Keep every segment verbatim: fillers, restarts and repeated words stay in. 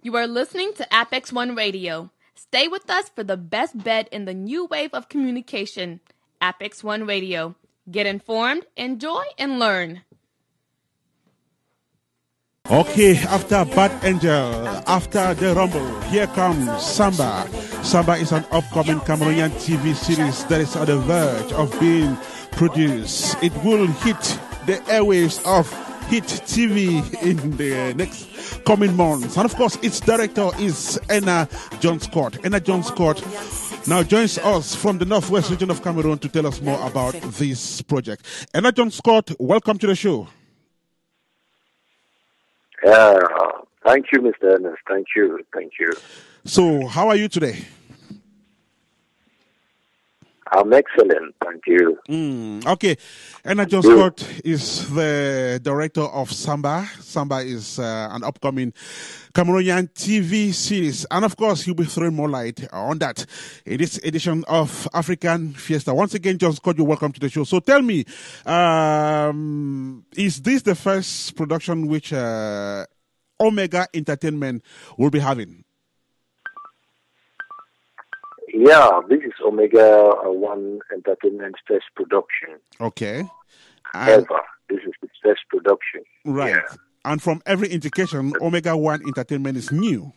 You are listening to Apex One Radio. Stay with us for the best bet in the new wave of communication. Apex One Radio. Get informed, enjoy, and learn. Okay, after Bad Angel, after the Rumble, here comes Samba. Samba is an upcoming Cameroonian T V series that is on the verge of being produced. It will hit the airwaves of Hit T V in the next coming months. And of course, its director is Enah Johnscott. Enah Johnscott now joins us from the northwest region of Cameroon to tell us more about this project. Enah Johnscott, welcome to the show. Yeah, thank you, Mister Ernest. Thank you, thank you. So, how are you today? I'm excellent, thank you. Mm, okay, Enah Johnscott is the director of Samba. Samba is uh, an upcoming Cameroonian T V series. And of course, he'll be throwing more light on that in this edition of African Fiesta. Once again, Johnscott, you're welcome to the show. So tell me, um, is this the first production which uh, Omega Entertainment will be having? Yeah, this is Omega One Entertainment's first production. Okay. And Ever. This is its first production. right. Yeah. And from every indication, Omega One Entertainment is new.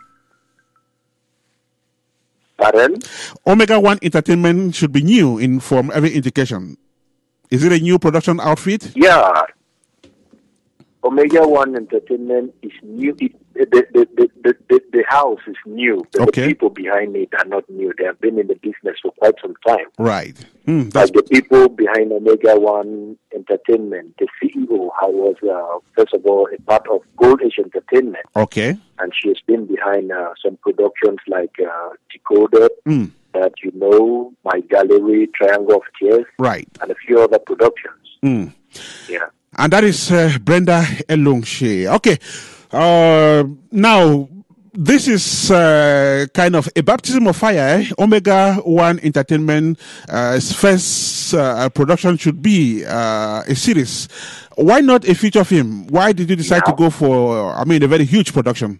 Pardon? Omega One Entertainment should be new in from every indication. Is it a new production outfit? Yeah. Omega One Entertainment is new. It, the, the, the, the, the, the house is new, but Okay. the people behind it are not new. They have been in the business for quite some time. Right. Hmm, that's Like the people behind Omega One Entertainment, the C E O, I was, uh, first of all, a part of Gold Age Entertainment, okay. and she has been behind uh, some productions like uh, Decoded, Hmm, that you know, My Gallery, Triangle of Tears, right. and a few other productions. Hmm. Yeah. And that is uh, Brenda Elungshe. Okay. Uh, now, this is uh, kind of a baptism of fire. Eh? Omega One Entertainment's uh, first uh, production should be uh, a series. Why not a feature film? Why did you decide Yeah. to go for, I mean, a very huge production?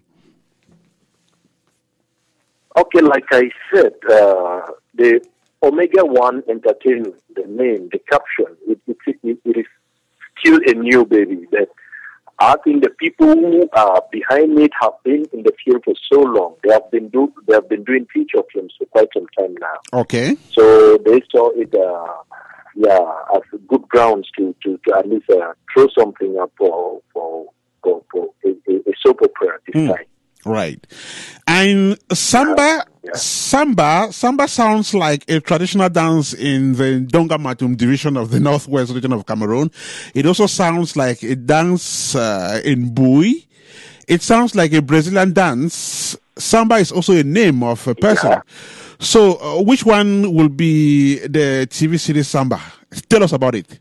Okay, like I said, uh, the Omega One Entertainment, the name, the caption, it, it, it, it is still a new baby. That I think the people who are behind it have been in the field for so long. They have been do they have been doing feature films for quite some time now. Okay. So they saw it, uh, yeah, as good grounds to, to, to at least uh, throw something up for for for, for a, a, a soap opera this Mm. time. Right. And Samba, Yeah. Samba, Samba sounds like a traditional dance in the Donga Matum division of the northwest region of Cameroon. It also sounds like a dance uh, in Bui. It sounds like a Brazilian dance. Samba is also a name of a person. Yeah. So, uh, which one will be the T V series Samba? Tell us about it.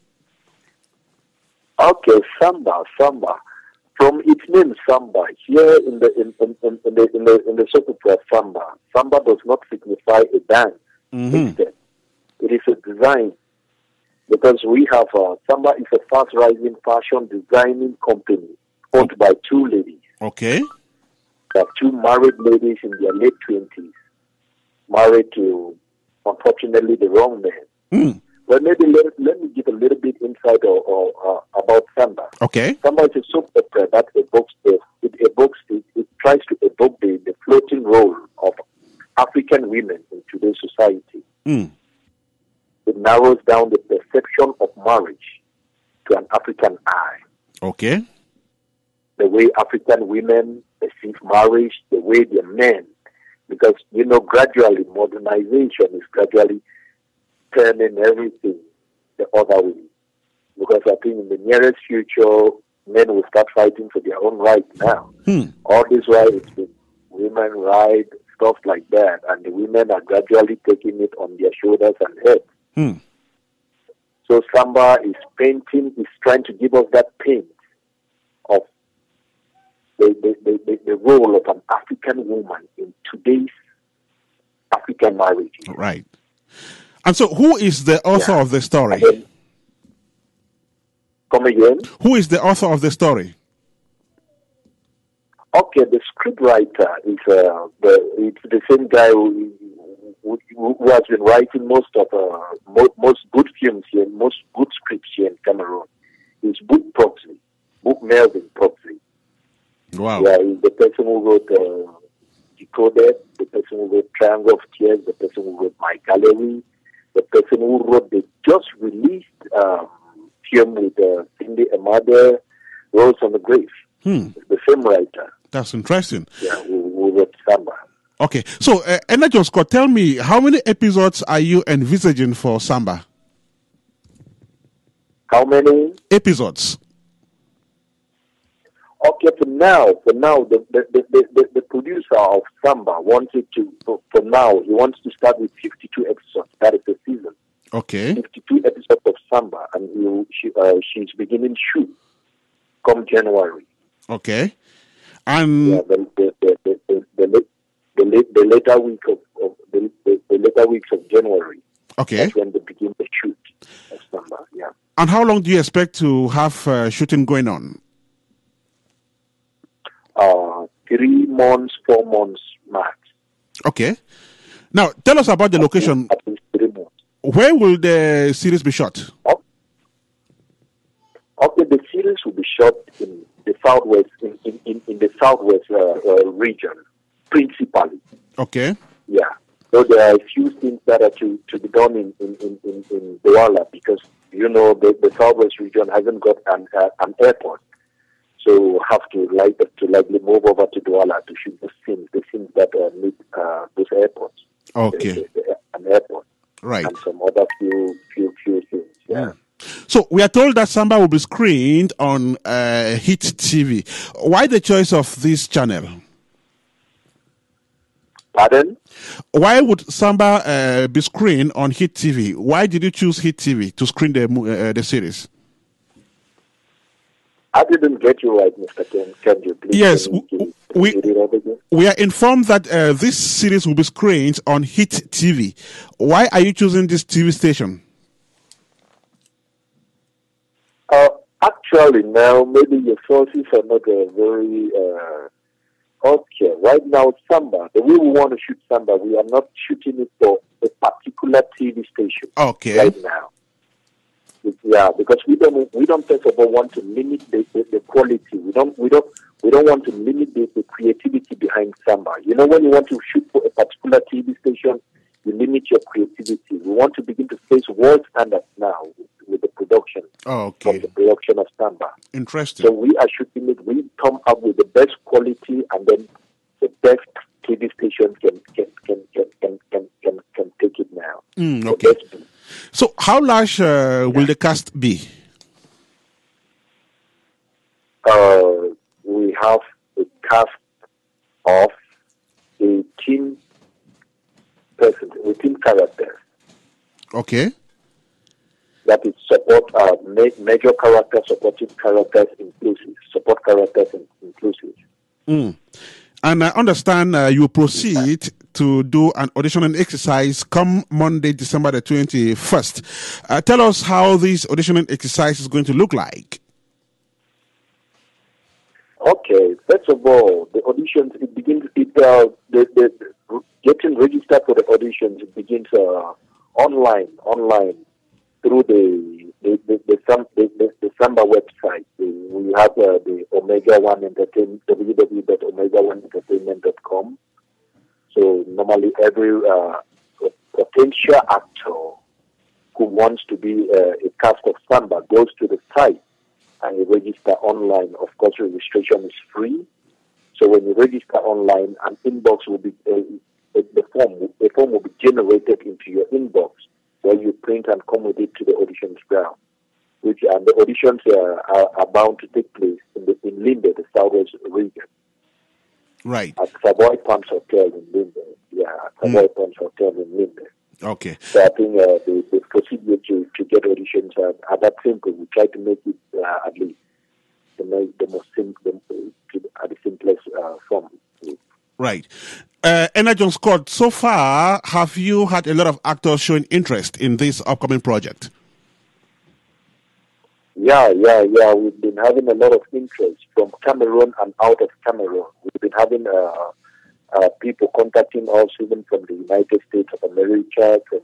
Okay, Samba, Samba. From its name, Samba, here in the in, in, in, in the in the in the soap opera Samba, Samba does not signify a dance. Mhm. Instead, it is a design, because we have uh, Samba is a fast-rising fashion designing company owned by two ladies. Okay. They are two married ladies in their late twenties, married to, unfortunately, the wrong man. Mm. Well, maybe let, let me give a little bit insight or, or, uh, about Samba. Okay. Samba is a soap opera that evokes the, it evokes it, it tries to evoke the, the floating role of African women in today's society. Mm. It narrows down the perception of marriage to an African eye. Okay. The way African women perceive marriage, the way their men, because you know gradually modernization is gradually turning everything the other way. Because I think in the nearest future, men will start fighting for their own rights now. Hmm. All this while it's been women right, stuff like that, and the women are gradually taking it on their shoulders and heads. Hmm. So Samba is painting, is trying to give us that paint of the, the, the, the, the role of an African woman in today's African marriage. Right. And so, who is the author Yeah. of the story? And then, come again? Who is the author of the story? Okay. Okay, the scriptwriter is uh, the it's the same guy who, who, who has been writing most of uh, most, most good films here, most good scripts here in Cameroon. It's Book Proxy, Book Melvin Proxy. Wow. Yeah, he's the person who wrote uh, Decoded, the person who wrote Triangle of Tears, the person who wrote My Gallery, the person who wrote the just released um, film with uh, Cindy Amade, Rose on the Grave. Hmm. The same writer. That's interesting. Yeah, who, who wrote Samba. Okay, so uh, Enah Johnscott, tell me, how many episodes are you envisaging for Samba? How many episodes? Okay, for now, for now, the the, the, the, the producer of Samba wanted to, for, for now, he wants to start with fifty-two episodes. That is the season. Okay. fifty-two episodes of Samba, and he, she, uh, she's beginning shoot come January. Okay. And yeah, the the the the, the, the, the, the, the later week of, of the, the, the later weeks of January. Okay. That's when they begin the shoot of Samba. Yeah. And how long do you expect to have uh, shooting going on? Uh, three months, four months max. Okay. Now, tell us about the At location. least, at least three months. Where will the series be shot? Okay, okay the series will be shot in the southwest, in, in, in, in the southwest uh, uh, region, principally. Okay. Yeah. So there are a few things that are to, to be done in, in, in, in, in Douala because, you know, the, the southwest region hasn't got an, uh, an airport. So have to like to likely move over to Douala to shoot the scenes, the scenes that uh, need uh, those airports. Okay. The, the, the, an airport. Right. And some other few, few, few things. Yeah. Mm. So we are told that Samba will be screened on uh, Hit T V. Why the choice of this channel? Pardon? Why would Samba uh, be screened on Hit T V? Why did you choose Hit T V to screen the uh, the series? I didn't get you right, Mister Ken. Can you please? Yes, can you, can you, can we you we are informed that uh, this series will be screened on Hit T V. Why are you choosing this T V station? Uh, actually, now maybe your sources are not uh, very uh, okay. Right now, Samba, the way we want to shoot Samba, we are not shooting it for a particular T V station. Okay. Right now. Yeah, because we don't we don't first of all want to limit the, the, the quality. We don't we don't we don't want to limit the, the creativity behind Samba. You know, when you want to shoot for a particular T V station, you limit your creativity. We want to begin to face world standards now with, with the production. Oh, okay. Of the production of Samba. Interesting. So we are shooting it. We come up with the best quality, and then the best T V station can can can can can can can, can take it now. Mm, okay. So, how large uh, will yeah. the cast be? Uh, we have a cast of eighteen persons, eighteen characters. Okay. That is support, uh, ma- major characters, supporting characters, inclusive, support characters, inclusive. Mm. And I understand uh, you proceed to do an auditioning exercise come Monday, December the twenty-first. Uh, tell us how this auditioning exercise is going to look like. Okay, first of all, the auditions, it begins, it, uh, the, the, the, getting registered for the auditions, it begins uh, online, online, through the the the, the, the, the, the Samba website. We have uh, the Omega One Entertainment, w w w dot omega one entertainment dot com. So normally every uh, potential actor who wants to be uh, a cast of Samba goes to the site and you register online. Of course, registration is free. So when you register online, an inbox will be uh, the form. The form will be generated into your inbox, where you print and come with it to the auditions ground. Which and the auditions uh, are, are bound to take place in the in Limbe, the southwest region. Right. At Savoy Palms Hotel in Limbe. Yeah, at Savoy mm. Palms Hotel in Limbe. Okay. So I think uh, the, the procedure to, to get auditions are, are that simple. We try to make it uh, at least the, most, the most simple, at the simplest uh, form. Right. Uh, Enah Johnscott, so far, have you had a lot of actors showing interest in this upcoming project? Yeah, yeah, yeah. We've been having a lot of interest from Cameroon and out of Cameroon. We've been having uh, uh, people contacting us even from the United States of America, from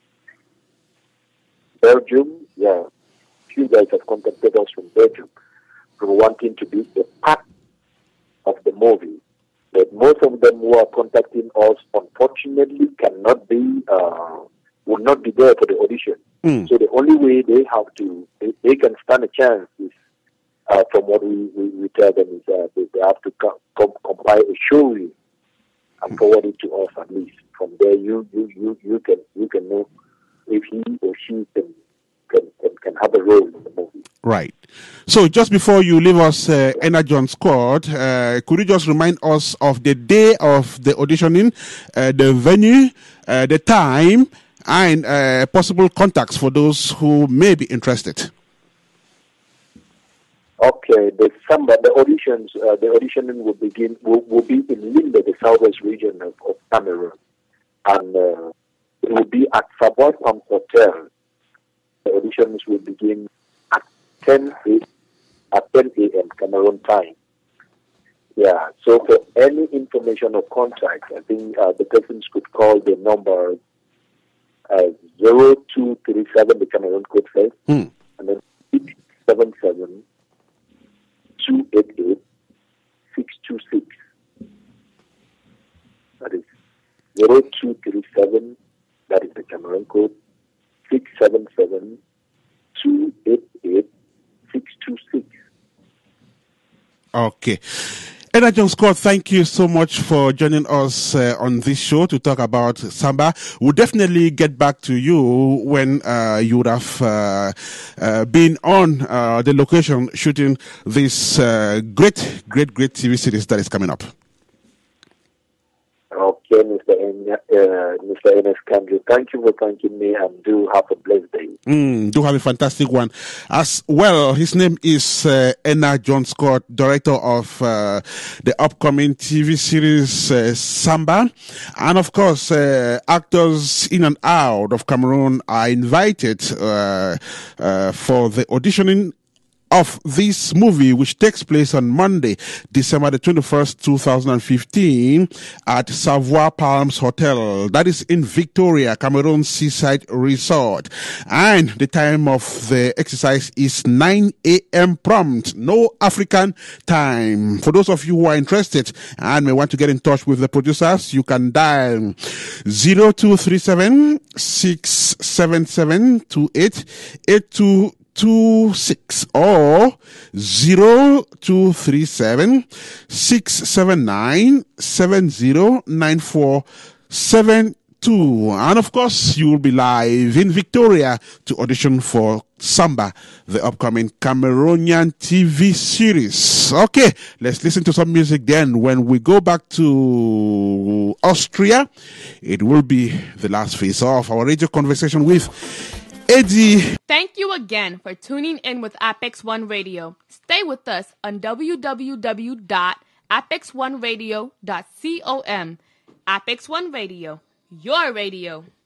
Belgium. Yeah, few guys have contacted us from Belgium, from wanting to be a part of the movie. But most of them who are contacting us, unfortunately, cannot be, uh, will not be there for the audition. Mm. So the only way they have to, they, they can stand a chance is, uh, from what we, we, we tell them, is that they, they have to co- com- compile a show reel and forward it to us at least. From there, you you, you, you can you can know if he or she can can, can, can have a role in the movie. Right. So just before you leave us, uh, Enah Johnscott, uh, could you just remind us of the day of the auditioning, uh, the venue, uh, the time, and uh, possible contacts for those who may be interested? Okay, the summer, the auditions, uh, the auditioning will begin, will, will be in Linde, the southwest region of, of Cameroon, and uh, it will be at Savoy Palms Hotel. The auditions will begin at ten a.m. Cameroon time. Yeah, so for any information or contact, I think uh, the persons could call the number uh, zero two three seven, the Cameroon code first, Hmm. and then six seven seven, two eight eight, six two six. That is zero two three seven, that is the Cameroon code, six seven seven, two eight eight, six two six. Okay. Enah Johnscott, thank you so much for joining us uh, on this show to talk about Samba. We'll definitely get back to you when uh, you would have uh, uh, been on uh, the location shooting this uh, great, great, great T V series that is coming up. Okay, Mister En- uh, Mister Enes Kanji, thank you for thanking me, and do have a blessed day. Mm, do have a fantastic one. As well, his name is uh, Enah Johnscott, director of uh, the upcoming T V series uh, Samba. And of course, uh, actors in and out of Cameroon are invited uh, uh, for the auditioning of this movie, which takes place on Monday, December the twenty-first, two thousand fifteen, at Savoy Palms Hotel. That is in Victoria, Cameroon Seaside Resort. And the time of the exercise is nine a.m. prompt. No African time. For those of you who are interested and may want to get in touch with the producers, you can dial zero two three seven, six seven seven, two eight eight two two six or zero two three seven six seven nine seven zero nine four seven two. And of course, you will be live in Victoria to audition for Samba, the upcoming Cameroonian T V series. Okay, let's listen to some music then. When we go back to Austria, it will be the last phase of our radio conversation with Eddie. Thank you again for tuning in with Apex One Radio. Stay with us on w w w dot apex one radio dot com. Apex One Radio, your radio.